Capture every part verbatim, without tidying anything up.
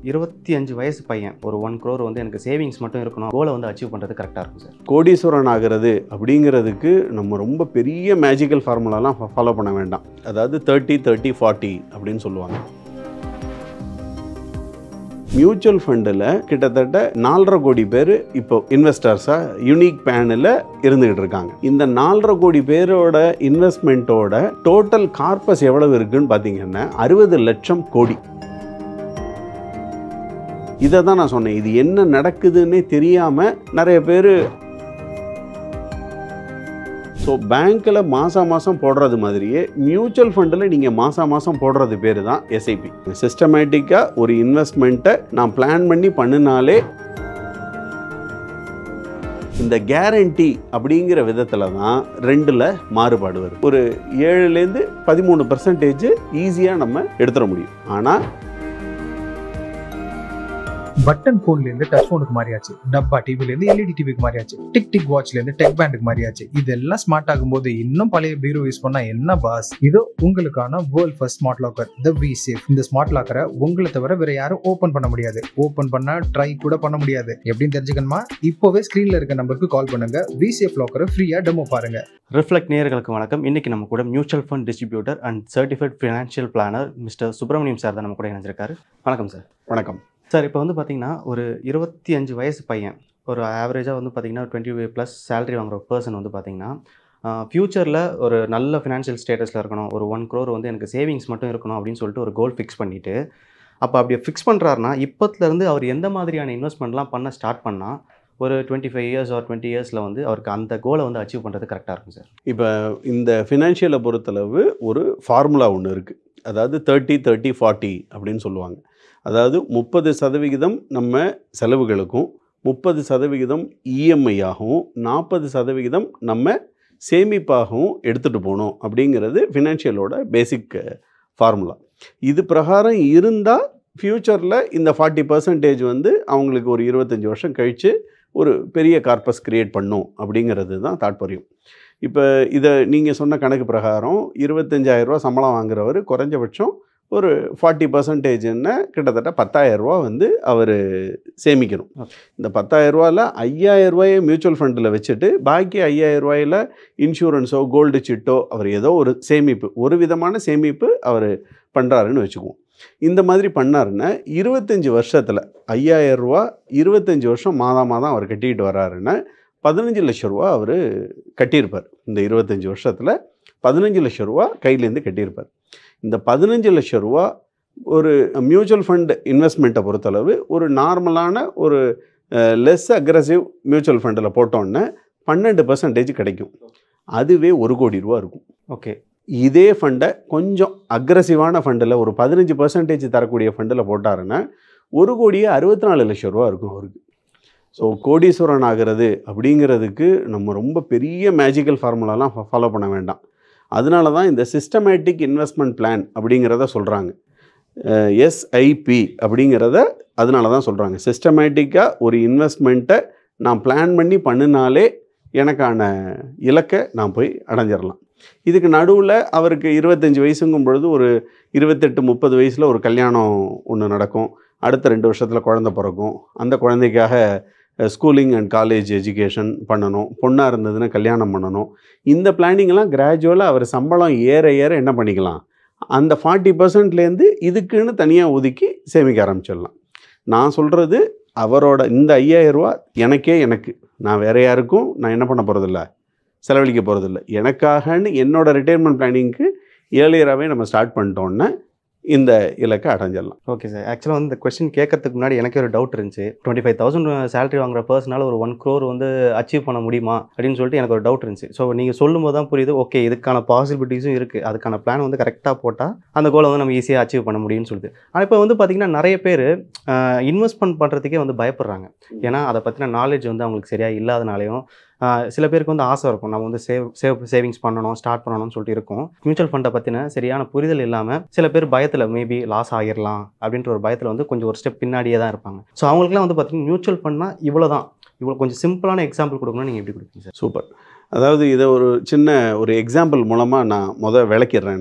இருபத்தி அஞ்சு வயசு பையன் ஒரு ஒன் க்ரோர் வந்து எனக்கு சேவிங்ஸ் மட்டும் இருக்கணும், கோலை வந்து அச்சீவ் பண்ணுறது கரெக்டாக இருக்கும் சார். கோடீஸ்வரன் ஆகிறது அப்படிங்கிறதுக்கு நம்ம ரொம்ப பெரிய மேஜிக்கல் ஃபார்முலாலாம் ஃபாலோ பண்ண வேண்டாம். அதாவது தேர்ட்டி தேர்ட்டி ஃபார்ட்டி அப்படின்னு சொல்லுவாங்க. மியூச்சுவல் ஃபண்டில் கிட்டத்தட்ட நாலரை கோடி பேர் இப்போ இன்வெஸ்டர்ஸாக யூனிக் பேனில் இருந்துகிட்டு இருக்காங்க. இந்த நாலரை கோடி பேரோட இன்வெஸ்ட்மெண்ட்டோட டோட்டல் கார்பஸ் எவ்வளவு இருக்குன்னு பார்த்தீங்கன்னா அறுபது லட்சம் கோடி. இதை தான் நான் சொன்னேன், இது என்ன நடக்குதுன்னே தெரியாமல் நிறைய பேர். ஸோ பேங்க்கில் மாதம் மாதம் போடுறது மாதிரியே மியூச்சுவல் ஃபண்டில் நீங்கள் மாதம் மாதம் போடுறது பேர் தான் எஸ்ஐபி. சிஸ்டமேட்டிக்காக ஒரு இன்வெஸ்ட்மெண்ட்டை நான் பிளான் பண்ணி பண்ணினாலே இந்த கேரண்டி அப்படிங்கிற விதத்தில் தான் ரெண்டில் மாறுபாடு வரும். ஒரு ஏழுலேருந்து பதிமூணு பர்சன்டேஜ் ஈஸியாக நம்ம எடுத்துட முடியும். ஆனால் பட்டன் போன்ல இருந்து டச் போனுக்கு மாறியாச்சு, டப்பா டிவில இருந்து எல்இடி டிவிக்கு மாறியாச்சு, டிக் டிக் வாட்ச்ல இருந்து டெக் பேண்டுக்கு மாறியாச்சு. இதெல்லாம் ஸ்மார்ட் ஆகும்போது இன்னும் பழைய பீரோ யூஸ் பண்ணா என்ன பாஸ்? இதோ உங்களுக்கான world first smart locker the V-Safe. இந்த ஸ்மார்ட் லாக்கரை உங்களை தவிர வேற யாரும் ஓபன் பண்ண முடியாது. ஓபன் பண்ணா ட்ரை கூட பண்ண முடியாது. எப்படின்னு தெரிஞ்சுக்கணுமா? இப்போவே ஸ்கிரீன்ல இருக்க நம்பருக்கு கால் பண்ணுங்க. V-Safe லாக்கரை ஃப்ரீயா டெமோ பாருங்க. ரிஃப்ளெக்ட் நேயர்களுக்கு வணக்கம். இன்னைக்கு நம்ம கூட mutual fund distributor and certified financial planner mister Subramaniam sir தான் நம்ம கூட இணைஞ்சிருக்காரு. வணக்கம் சார். வணக்கம் சார். இப்போ வந்து பார்த்தீங்கன்னா ஒரு இருபத்தி அஞ்சு வயசு பையன் ஒரு ஆவரேஜாக வந்து பார்த்தீங்கன்னா டுவெண்ட்டி ப்ளஸ் சேலரி வாங்குற ஒரு பர்சன் வந்து பார்த்தீங்கன்னா ஃப்யூச்சரில் ஒரு நல்ல ஃபினான்ஷியல் ஸ்டேட்டஸில் இருக்கணும், ஒரு ஒன் க்ரோர் வந்து எனக்கு சேவிங்ஸ் மட்டும் இருக்கணும் அப்படின்னு சொல்லிட்டு ஒரு கோல் ஃபிக்ஸ் பண்ணிவிட்டு அப்போ அப்படி ஃபிக்ஸ் பண்ணுறாருனா இப்போத்துலேருந்து அவர் எந்த மாதிரியான இன்வெஸ்ட்மெண்ட்லாம் பண்ண ஸ்டார்ட் பண்ணால் ஒரு twenty five years or twenty இயர்ஸில் வந்து அவருக்கு அந்த கோலை வந்து அச்சீவ் பண்ணுறது கரெக்டாக இருக்கும் சார்? இப்போ இந்த ஃபினான்ஷியலை பொறுத்தளவு ஒரு ஃபார்முலா ஒன்று இருக்குது. அதாவது தேர்ட்டி தேர்ட்டி ஃபார்ட்டி அப்படின்னு சொல்லுவாங்க. அதாவது முப்பது சதவிகிதம் நம்ம செலவுகளுக்கும், முப்பது சதவிகிதம் இஎம்ஐயாகவும், நாற்பது சதவிகிதம் நம்ம சேமிப்பாகவும் எடுத்துகிட்டு போகணும் அப்படிங்கிறது ஃபினான்ஷியலோட பேசிக் ஃபார்முலா. இது பிரகாரம் இருந்தால் ஃப்யூச்சரில் இந்த ஃபார்ட்டி பர்சன்டேஜ் வந்து அவங்களுக்கு ஒரு இருபத்தஞ்சி வருஷம் கழித்து ஒரு பெரிய கார்பஸ் க்ரியேட் பண்ணும் அப்படிங்கிறது தான் தாற்பயம். இப்போ இதை நீங்கள் சொன்ன கணக்கு பிரகாரம் இருபத்தஞ்சாயிரரூவா சம்பளம் வாங்குறவர் குறைஞ்சபட்சம் ஒரு ஃபார்ட்டி பர்சன்டேஜ்னா கிட்டத்தட்ட பத்தாயிரரூவா வந்து அவர் சேமிக்கணும். இந்த பத்தாயிரரூவாவில் ஐயாயிரரூவாயை மியூச்சுவல் ஃபண்டில் வச்சுட்டு பாக்கி ஐயாயிரரூவாயில் இன்சூரன்ஸோ கோல்டு சிட்டோ அவர் ஏதோ ஒரு சேமிப்பு, ஒரு விதமான சேமிப்பு அவர் பண்ணுறாருன்னு வச்சுக்குவோம். இந்த மாதிரி பண்ணாருன்னா இருபத்தஞ்சி வருஷத்தில் ஐயாயிரரூவா இருபத்தஞ்சி வருஷம் மாதம் மாதம் அவர் கட்டிக்கிட்டு வர்றாருன்னா பதினஞ்சு லட்ச ரூபா அவர் கட்டியிருப்பார். இந்த இருபத்தஞ்சி வருஷத்தில் பதினஞ்சு லட்ச ரூபா கையிலேருந்து கட்டியிருப்பார். இந்த பதினஞ்சு லட்ச ரூபா ஒரு மியூச்சுவல் ஃபண்ட் இன்வெஸ்ட்மெண்ட்டை பொறுத்தளவு ஒரு நார்மலான ஒரு லெஸ் அக்ரெசிவ் மியூச்சுவல் ஃபண்டில் போட்டோன்னே பன்னெண்டு பர்சன்டேஜ் கிடைக்கும். அதுவே ஒரு கோடி ரூபா இருக்கும். ஓகே. இதே ஃபண்டை கொஞ்சம் அக்ரெசிவான ஃபண்டில் ஒரு பதினஞ்சு பர்சன்டேஜ் தரக்கூடிய ஃபண்டில் போட்டாருன்னா ஒரு கோடியே அறுபத்தி நாலு லட்சம் ரூபா இருக்கும் அவருக்கு. ஸோ கோடீஸ்வரன் ஆகிறது அப்படிங்கிறதுக்கு நம்ம ரொம்ப பெரிய மேஜிக்கல் ஃபார்முலாலாம் ஃபாலோ பண்ண வேண்டாம். அதனால தான் இந்த சிஸ்டமேட்டிக் இன்வெஸ்ட்மெண்ட் பிளான் அப்படிங்கிறத சொல்கிறாங்க. எஸ்ஐபி அப்படிங்கிறத அதனால தான் சொல்கிறாங்க. சிஸ்டமேட்டிக்காக ஒரு இன்வெஸ்ட்மெண்ட்டை நான் பிளான் பண்ணி பண்ணினாலே எனக்கான இலக்கை நான் போய் அடைஞ்சிடலாம். இதுக்கு நடுவில் அவருக்கு இருபத்தஞ்சி வயசுங்கும் பொழுது ஒரு இருபத்தெட்டு முப்பது வயசில் ஒரு கல்யாணம் ஒன்று நடக்கும். அடுத்த ரெண்டு வருஷத்தில் குழந்தை பிறக்கும். அந்த குழந்தைக்காக ஸ்கூலிங் அண்ட் காலேஜ் எஜுகேஷன் பண்ணணும். பொண்ணாக இருந்ததுன்னா கல்யாணம் பண்ணணும். இந்த பிளானிங்லாம் கிராஜுவலாக அவர் சம்பளம் ஏற ஏற என்ன பண்ணிக்கலாம், அந்த ஃபார்ட்டி பர்சன்ட்லேருந்து இதுக்குன்னு தனியாக ஒதுக்கி சேமிக்க ஆரம்பிச்சிடலாம். நான் சொல்கிறது அவரோட இந்த ஐயாயிரரூவா எனக்கே எனக்கு நான் வேறு யாருக்கும் நான் என்ன பண்ண போகிறதில்ல, செலவழிக்க போகிறதில்ல. எனக்காகன்னு என்னோடய ரிட்டையர்மெண்ட் பிளானிங்க்கு ஏர்லியராகவே நம்ம ஸ்டார்ட் பண்ணிட்டோன்னா இந்த இலக்கை அடைஞ்சிடலாம். Okay sir. ஆக்சுவலாக வந்து இந்த கொஸ்டின் கேட்கறதுக்கு முன்னாடி எனக்கு ஒரு டவுட் இருந்துச்சு. டுவெண்ட்டி ஃபைவ் தௌசண்ட் சேலரி வாங்குற பர்சனால் ஒரு ஒன் க்ரோர் வந்து அச்சீவ் பண்ண முடியுமா அப்படின்னு சொல்லிட்டு எனக்கு ஒரு டவுட் இருந்துச்சு. ஸோ நீங்கள் சொல்லும் போது தான் புரியுது, ஓகே இதுக்கான பாசிபிலிட்டிஸும் இருக்குது, அதுக்கான பிளான் வந்து கரெக்டாக போட்டால் அந்த கோலை வந்து நம்ம ஈஸியாக அச்சீவ் பண்ண முடியும்னு சொல்லிட்டு. ஆனால் இப்போ வந்து பார்த்திங்கன்னா நிறைய பேர் இன்வெஸ்ட்மெண்ட் பண்ணுறதுக்கே வந்து பயப்படுறாங்க. ஏன்னா அதை பற்றின நாலேஜ் வந்து அவங்களுக்கு சரியாக இல்லாதனாலையும் சில பேருக்கு வந்து ஆசை இருக்கும், நம்ம வந்து சேவ் சேவ் சேவிங்ஸ் பண்ணணும் ஸ்டார்ட் பண்ணணும்னு சொல்லிட்டு இருக்கும். மியூச்சுவல் ஃபண்டை பற்றின சரியான புரிதல் இல்லாமல் சில பேர் பயத்தில் மேபி லாஸ் ஆகிடலாம் அப்படின்ற ஒரு பயத்தில் வந்து கொஞ்சம் ஒரு ஸ்டெப் பின்னாடியே தான் இருப்பாங்க. ஸோ அவங்களுக்குலாம் வந்து பார்த்திங்கன்னா மியூச்சுவல் ஃபண்ட்னா இவ்வளோ தான், இவ்வளோ கொஞ்சம் சிம்பிளான எக்ஸாம்பிள் கொடுக்கணும்னு நீங்கள் எப்படி கொடுப்பீங்க சார்? சூப்பர். அதாவது இதை ஒரு சின்ன ஒரு எக்ஸாம்பிள் மூலமாக நான் முதல் விளக்கிடுறேன். நான்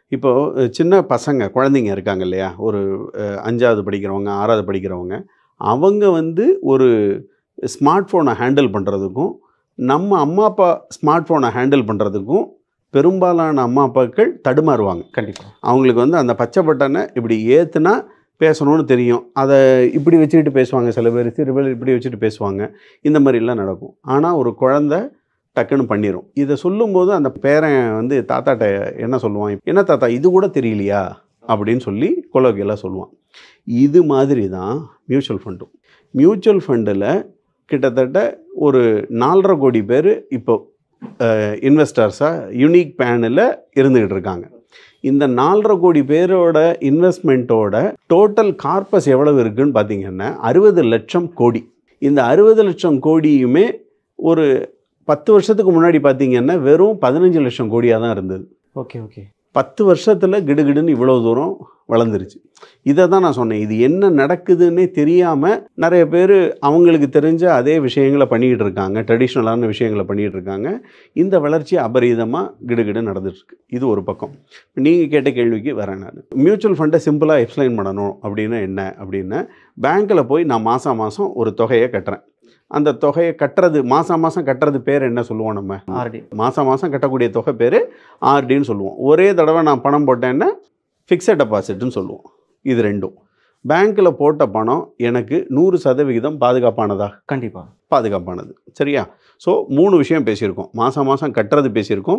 இப்போது சின்ன பசங்க குழந்தைங்க இருக்காங்க இல்லையா, ஒரு அஞ்சாவது படிக்கிறவங்க, ஆறாவது படிக்கிறவங்க, அவங்க வந்து ஒரு ஸ்மார்ட் ஃபோனை ஹேண்டில் பண்ணுறதுக்கும் நம்ம அம்மா அப்பா ஸ்மார்ட் ஃபோனை ஹேண்டில் பண்ணுறதுக்கும் பெரும்பாலான அம்மா அப்பாக்கள் தடுமாறுவாங்க. கண்டிப்பாக அவங்களுக்கு வந்து அந்த பச்சை பட்டனை இப்படி ஏற்றுனா பேசணும்னு தெரியும், அதை இப்படி வச்சுக்கிட்டு பேசுவாங்க. சில பேர் சிறு பேர் இப்படி வச்சுட்டு பேசுவாங்க. இந்த மாதிரிலாம் நடக்கும். ஆனால் ஒரு குழந்தை டக்குன்னு பண்ணிடும். இதை சொல்லும்போது அந்த பேரன் வந்து தாத்தாட்ட என்ன சொல்லுவான், என்ன தாத்தா இது கூட தெரியலையா அப்படின்னு சொல்லி கொலோக்கியலாக சொல்லுவான். இது மாதிரி தான் மியூச்சுவல் ஃபண்டும். மியூச்சுவல் ஃபண்டில் கிட்டத்தட்ட ஒரு நாலரை கோடி பேர் இப்போ இன்வெஸ்டர்ஸாக யூனிக் பேனில் இருந்துக்கிட்டு இருக்காங்க. இந்த நாலரை கோடி பேரோட இன்வெஸ்ட்மெண்ட்டோட டோட்டல் கார்பஸ் எவ்வளவு இருக்குதுன்னு பார்த்தீங்கன்னா அறுபது லட்சம் கோடி. இந்த அறுபது லட்சம் கோடியுமே ஒரு பத்து வருஷத்துக்கு முன்னாடி பார்த்தீங்கன்னா வெறும் பதினஞ்சு லட்சம் கோடியாக தான் இருந்தது. ஓகே ஓகே பத்து வருஷத்தில் கிடுகிடுன்னு இவ்வளோ தூரம் வளர்ந்துருச்சு. இதை தான் நான் சொன்னேன், இது என்ன நடக்குதுன்னே தெரியாமல் நிறைய பேர் அவங்களுக்கு தெரிஞ்ச அதே விஷயங்களை பண்ணிக்கிட்டு இருக்காங்க, ட்ரெடிஷ்னலான விஷயங்களை பண்ணிகிட்டு இருக்காங்க. இந்த வளர்ச்சி அபரீதமாக கிடுகிடு நடந்துட்டுருக்கு. இது ஒரு பக்கம். நீங்கள் கேட்ட கேள்விக்கு வரேன். நான் மியூச்சுவல் ஃபண்டை சிம்பிளாக எக்ஸ்பிளைன் பண்ணணும் அப்படின்னா என்ன அப்படின்னா, பேங்க்கில் போய் நான் மாதம் மாதம் ஒரு தொகையை கட்டுறேன். அந்த தொகையை கட்டுறது மாதம் மாதம் கட்டுறது பேர் என்ன சொல்லுவோம், நம்ம ஆர்டி. மாதம் மாதம் கட்டக்கூடிய தொகை பேர் ஆர்டின்னு சொல்லுவோம். ஒரே தடவை நான் பணம் போட்டேன்னா ஃபிக்ஸட் டெபாசிட்னு சொல்லுவோம். இது ரெண்டும். பேங்க்கில் போட்ட பணம் எனக்கு நூறு சதவிகிதம் பாதுகாப்பானதா? கண்டிப்பாக பாதுகாப்பானது. சரியா? ஸோ மூணு விஷயம் பேசியிருக்கோம். மாதம் மாதம் கட்டுறது பேசியிருக்கோம்,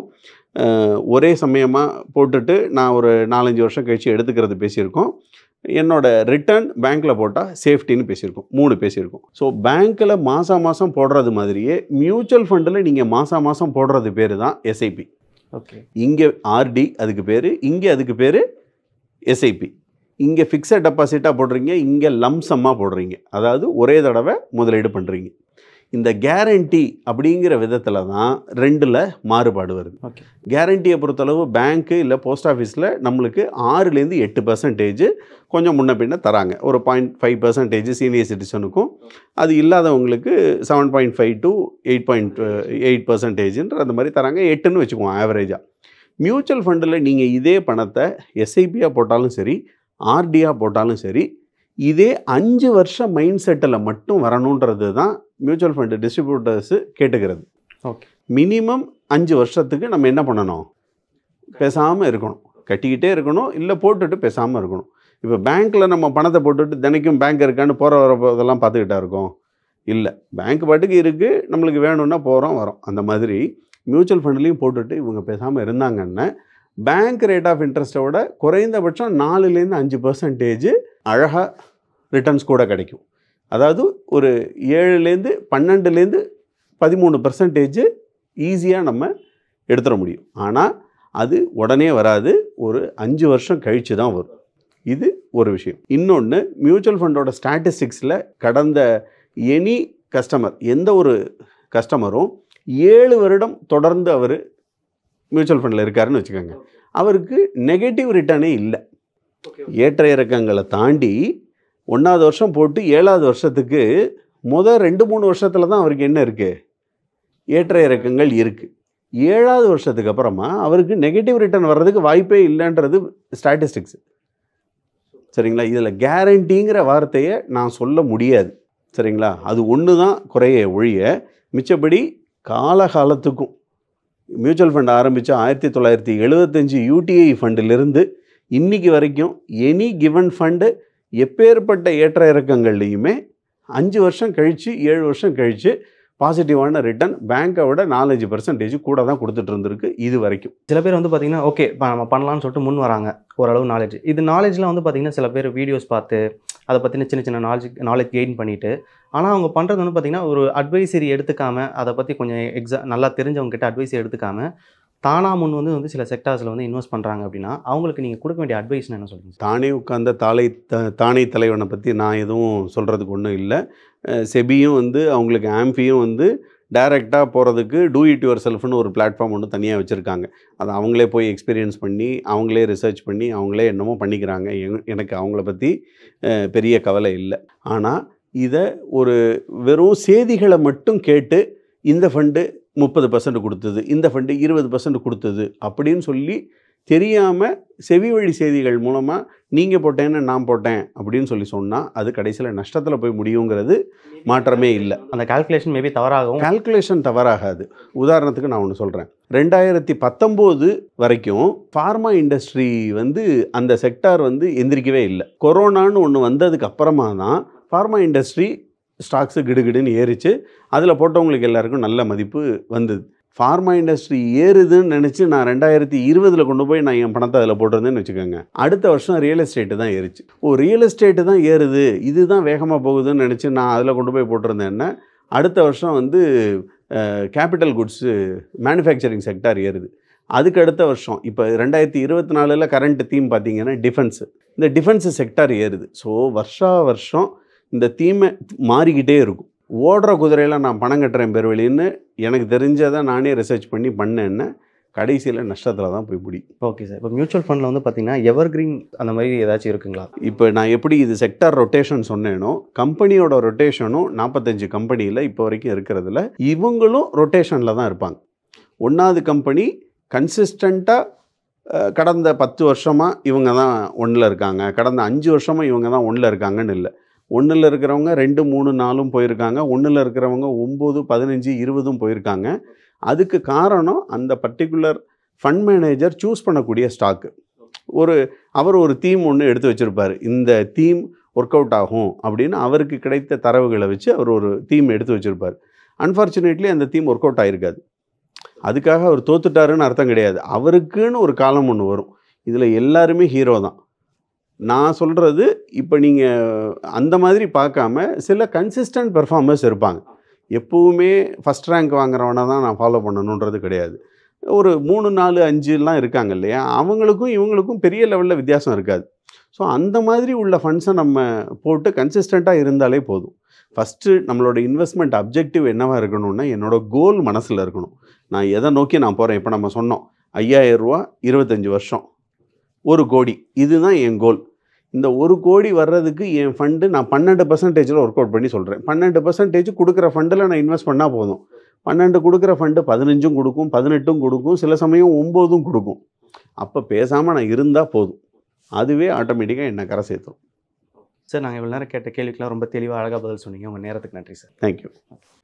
ஒரே சமயமாக போட்டுட்டு நான் ஒரு நாலஞ்சு வருஷம் கழித்து எடுத்துக்கிறது பேசியிருக்கோம், என்னோட ரிட்டர்ன் பேங்க்கில் போட்டால் சேஃப்டின்னு பேசியிருக்கோம். மூணு பேசியிருக்கோம். ஸோ பேங்க்கில் மாதம் மாதம் போடுறது மாதிரியே மியூச்சுவல் ஃபண்டில் நீங்கள் மாதம் மாதம் போடுறது பேர் தான் எஸ்ஐபி. ஓகே. இங்கே ஆர்டி அதுக்கு பேர், இங்கே அதுக்கு பேர் எஸ்ஐபி. இங்கே ஃபிக்ஸட் டெபாசிட்டாக போடுறீங்க, இங்கே லம்சம்மாக போடுறீங்க. அதாவது ஒரே தடவை முதலீடு பண்ணுறீங்க. இந்த கேரண்டி அப்படிங்கிற விதத்தில் தான் ரெண்டில் மாறுபாடு வருது. ஓகே. கேரண்டியை பொறுத்தளவு பேங்க்கு இல்லை போஸ்ட் ஆஃபீஸில் நம்மளுக்கு ஆறுலேருந்து எட்டு பர்சன்டேஜ் கொஞ்சம் முன்ன பின்ன தராங்க. ஒரு பாயிண்ட் ஃபைவ் பர்சன்டேஜ் சீனியர் சிட்டிசனுக்கும், அது இல்லாதவங்களுக்கு seven point five to eight point eight பர்சன்டேஜ்ன்ற அந்த மாதிரி தராங்க. எட்டுன்னு வச்சுக்குவோம் ஆவரேஜாக. மியூச்சுவல் ஃபண்டில் நீங்கள் இதே பணத்தை எஸ்ஐபியாக போட்டாலும் சரி, ஆர்டியாக போட்டாலும் சரி, இதே அஞ்சு வருஷம் மைண்ட் செட்டில் மட்டும் வரணுன்றது தான் மியூச்சுவல் ஃபண்டு டிஸ்ட்ரிபியூட்டர்ஸு கேட்டுக்கிறது. ஓகே. மினிமம் அஞ்சு வருஷத்துக்கு நம்ம என்ன பண்ணணும், பேசாமல் இருக்கணும், கட்டிக்கிட்டே இருக்கணும், இல்லை போட்டுட்டு பேசாமல் இருக்கணும். இப்போ பேங்க்கில் நம்ம பணத்தை போட்டுட்டு தினைக்கும் பேங்க் இருக்கான்னு போகிற வர இதெல்லாம் பார்த்துக்கிட்டா இருக்கோம்? இல்லை, பேங்க் பாட்டுக்கு இருக்குது, நம்மளுக்கு வேணும்னா போகிறோம் வரோம். அந்த மாதிரி மியூச்சுவல் ஃபண்ட்லேயும் போட்டுட்டு இவங்க பேசாமல் இருந்தாங்கன்னா பேங்க் ரேட் ஆஃப் இன்ட்ரெஸ்ட்டோட குறைந்தபட்சம் நாலுலேருந்து அஞ்சு பர்சன்டேஜ் அழகாக ரிட்டர்ன்ஸ் கூட கிடைக்கும். அதாவது ஒரு ஏழுலேருந்து பன்னெண்டுலேருந்து பதிமூணு பர்சன்டேஜ் ஈஸியாக நம்ம எடுத்துட முடியும். ஆனால் அது உடனே வராது, ஒரு அஞ்சு வருஷம் கழித்து தான் வரும். இது ஒரு விஷயம். இன்னொன்று, மியூச்சுவல் ஃபண்டோட ஸ்டாட்டிஸ்டிக்ஸில் கடந்த எனி கஸ்டமர், எந்த ஒரு கஸ்டமரும் ஏழு வருடம் தொடர்ந்து அவர் மியூச்சுவல் ஃபண்டில் இருக்காருன்னு வச்சுக்கோங்க, அவருக்கு நெகட்டிவ் ரிட்டர்னே இல்லை. ஏற்ற இறக்கங்களை தாண்டி ஒன்றாவது வருஷம் போட்டு ஏழாவது வருஷத்துக்கு முதல் ரெண்டு மூணு வருஷத்தில் தான் அவருக்கு என்ன இருக்குது, ஏற்ற இறக்கங்கள் இருக்குது. ஏழாவது வருஷத்துக்கு அப்புறமா அவருக்கு நெகட்டிவ் ரிட்டர்ன் வர்றதுக்கு வாய்ப்பே இல்லைன்றது ஸ்டாட்டிஸ்டிக்ஸ். சரிங்களா? இதில் கேரண்டிங்கிற வார்த்தையை நான் சொல்ல முடியாது. சரிங்களா? அது ஒன்று தான் குறைய ஒழிய, மிச்சப்படி காலகாலத்துக்கும் மியூச்சுவல் ஃபண்ட் ஆரம்பித்த ஆயிரத்தி தொள்ளாயிரத்தி எழுபத்தஞ்சு யூடிஐ ஃபண்டிலிருந்து இன்றைக்கி வரைக்கும் எனி கிவன் ஃபண்டு எப்பேற்பட்ட ஏற்ற இறக்கங்கள்லையுமே அஞ்சு வருஷம் கழித்து ஏழு வருஷம் கழித்து பாசிட்டிவான ரிட்டர்ன் பேங்க்கை விட நாலஞ்சு பர்சன்டேஜ் கூட தான் கொடுத்துட்டு இருந்திருக்கு இது வரைக்கும். சில பேர் வந்து பார்த்திங்கன்னா ஓகே நம்ம பண்ணலான்னு சொல்லிட்டு முன் வராங்க, ஓரளவு நாலேஜ். இது நாலேஜ்லாம் வந்து பார்த்திங்கன்னா சில பேர் வீடியோஸ் பார்த்து அதை பற்றின சின்ன சின்ன நாலேஜ் நாலேஜ் கெயின் பண்ணிவிட்டு, ஆனால் அவங்க பண்ணுறது வந்து பார்த்திங்கன்னா ஒரு அட்வைசரி எடுத்துக்காமல், அதை பற்றி கொஞ்சம் எக்ஸா நல்லா தெரிஞ்சவங்க கிட்ட அட்வைஸை எடுத்துக்காமல் தானாக முன் வந்து வந்து சில செக்டார்ஸில் வந்து இன்வெஸ்ட் பண்ணுறாங்க அப்படின்னா அவங்களுக்கு நீங்கள் கொடுக்க வேண்டிய அட்வைஸ்னு என்ன சொல்லுங்கள்? தானே உட்கார்ந்த தாளை த தானே தலைவனை பற்றி நான் எதுவும் சொல்கிறதுக்கு ஒன்றும் இல்லை. செபியும் வந்து அவங்களுக்கு ஆம்பியும் வந்து டைரெக்டாக போகிறதுக்கு டூ இட் யுவர் செல்ஃப்னு ஒரு பிளாட்ஃபார்ம் ஒன்று தனியாக வச்சுருக்காங்க. அதை அவங்களே போய் எக்ஸ்பீரியன்ஸ் பண்ணி அவங்களே ரிசர்ச் பண்ணி அவங்களே என்னமோ பண்ணிக்கிறாங்க. எனக்கு அவங்கள பற்றி பெரிய கவலை இல்லை. ஆனால் இதை ஒரு வெறும் செய்திகளை மட்டும் கேட்டு இந்த ஃபண்டு முப்பது பர்சன்ட் கொடுத்தது, இந்த ஃபண்டு இருபது பர்சன்ட் கொடுத்தது அப்படின்னு சொல்லி தெரியாமல் செவி வழி செய்திகள் மூலமாக நீங்கள் போட்டேன்னு நான் போட்டேன் அப்படின்னு சொல்லி சொன்னால் அது கடைசியில் நஷ்டத்தில் போய் முடியுங்கிறது மாற்றமே இல்லை. அந்த கால்குலேஷன் மேபி தவறாகவும். கால்குலேஷன் தவறாகாது. உதாரணத்துக்கு நான் ஒன்று சொல்கிறேன். ரெண்டாயிரத்தி பத்தொம்போது வரைக்கும் ஃபார்மா இண்டஸ்ட்ரி வந்து அந்த செக்டார் வந்து எந்திரிக்கவே இல்லை. கொரோனான்னு ஒன்று வந்ததுக்கு அப்புறமா தான் ஃபார்மா இண்டஸ்ட்ரி ஸ்டாக்ஸு கிடுகிடுன்னு ஏறிச்சு. அதில் போட்டவங்களுக்கு எல்லாருக்கும் நல்ல மதிப்பு வந்தது. ஃபார்மா இண்டஸ்ட்ரி ஏறுதுன்னு நினச்சி நான் ரெண்டாயிரத்தி இருபதில் கொண்டு போய் நான் என் பணத்தை அதில் போட்டிருந்தேன்னு வச்சுக்கோங்க, அடுத்த வருஷம் ரியல் எஸ்டேட்டு தான் ஏறிச்சு. ஓ, ரியல் எஸ்டேட்டு தான் ஏறுது, இதுதான் வேகமாக போகுதுன்னு நினச்சி நான் அதில் கொண்டு போய் போட்டிருந்தேன்னா அடுத்த வருஷம் வந்து கேபிட்டல் குட்ஸு மேனுஃபேக்சரிங் செக்டார் ஏறுது. அதுக்கு அடுத்த வருஷம் இப்போ ரெண்டாயிரத்தி இருபத்தி நாலில் கரண்ட் தீம் பார்த்தீங்கன்னா டிஃபென்ஸு, இந்த டிஃபென்ஸு செக்டார் ஏறுது. ஸோ வருஷா வருஷம் இந்த தீமை மாறிக்கிட்டே இருக்கும். ஓடுற குதிரையில் நான் பணம் கட்டுறேன் பெருவெளின்னு எனக்கு தெரிஞ்சதை நானே ரிசர்ச் பண்ணி பண்ணேன்னா கடைசியில் நஷ்டத்தில் தான் போய் பிடி. Okay sir. இப்போ மியூச்சுவல் ஃபண்டில் வந்து பார்த்தீங்கன்னா எவர் கிரீன் அந்த மாதிரி ஏதாச்சும் இருக்குங்களா? இப்போ நான் எப்படி இது செக்டார் ரொட்டேஷன் சொன்னேனோ, கம்பெனியோட ரொட்டேஷனும் நாற்பத்தஞ்சு கம்பெனியில் இப்போ வரைக்கும் இருக்கிறதுல இவங்களும் ரொட்டேஷனில் தான் இருப்பாங்க. ஒன்றாவது கம்பெனி கன்சிஸ்டண்ட்டாக கடந்த பத்து வருஷமாக இவங்க தான் ஒன்றில் இருக்காங்க, கடந்த அஞ்சு வருஷமாக இவங்க தான் ஒன்றில் இருக்காங்கன்னு இல்லை. ஒன்றில் இருக்கிறவங்க ரெண்டு மூணு நாலும் போயிருக்காங்க, ஒன்றில் இருக்கிறவங்க ஒம்பது பதினஞ்சு இருபதும் போயிருக்காங்க. அதுக்கு காரணம் அந்த பர்டிகுலர் ஃபண்ட் மேனேஜர் சூஸ் பண்ணக்கூடிய ஸ்டாக்கு. ஒரு அவர் ஒரு தீம் ஒன்று எடுத்து வச்சுருப்பார், இந்த தீம் ஒர்க் அவுட் ஆகும் அப்படின்னு அவருக்கு கிடைத்த தரவுகளை வச்சு அவர் ஒரு தீம் எடுத்து வச்சுருப்பார். அன்ஃபார்ச்சுனேட்லி அந்த தீம் ஒர்க் அவுட் ஆகிருக்காது. அதுக்காக அவர் தோத்துட்டாருன்னு அர்த்தம் கிடையாது. அவருக்குன்னு ஒரு காலம் ஒன்று வரும். இதில் எல்லாருமே ஹீரோ தான். நான் சொல்கிறது இப்போ நீங்கள் அந்த மாதிரி பார்க்காம சில கன்சிஸ்டன்ட் பெர்ஃபார்மர்ஸ் இருப்பாங்க. எப்போவுமே ஃபஸ்ட் ரேங்க் வாங்குறவனை தான் நான் ஃபாலோ பண்ணணுன்றது கிடையாது. ஒரு மூணு நாலு அஞ்சுலாம் இருக்காங்க இல்லையா, அவங்களுக்கும் இவங்களுக்கும் பெரிய லெவலில் வித்தியாசம் இருக்காது. ஸோ அந்த மாதிரி உள்ள ஃபண்ட்ஸை நம்ம போட்டு கன்சிஸ்டண்ட்டாக இருந்தாலே போதும். ஃபஸ்ட்டு நம்மளோட இன்வெஸ்ட்மெண்ட் அப்ஜெக்டிவ் என்னவாக இருக்கணும்னா, என்னோடய கோல் மனசில் இருக்கணும். நான் எதை நோக்கி நான் போகிறேன். இப்போ நம்ம சொன்னோம் ஐயாயிரம் ரூபா இருபத்தஞ்சி வருஷம் ஒரு கோடி, இதுதான் என் கோல். இந்த ஒரு கோடி வர்றதுக்கு என் ஃபண்டு நான் பன்னெண்டு பர்சன்டேஜில் ஒர்க் அவுட் பண்ணி சொல்கிறேன். பன்னெண்டு பர்சன்டேஜ் கொடுக்குற ஃபண்டில் நான் இன்வெஸ்ட் பண்ணால் போதும். பன்னெண்டு கொடுக்குற ஃபண்டு பதினஞ்சும் கொடுக்கும், பதினெட்டும் கொடுக்கும், சில சமயம் ஒம்போதும் கொடுக்கும். அப்போ பேசாமல் நான் இருந்தால் போதும், அதுவே ஆட்டோமேட்டிக்காக என்னை கரை சேர்த்துரும். சார், நாங்கள் இவ்வளோ நேரம் கேட்ட கேள்விக்கெலாம் ரொம்ப தெளிவாக அழகாக பதில் சொன்னீங்க. உங்கள் நேரத்துக்கு நன்றி சார். தேங்க்யூ.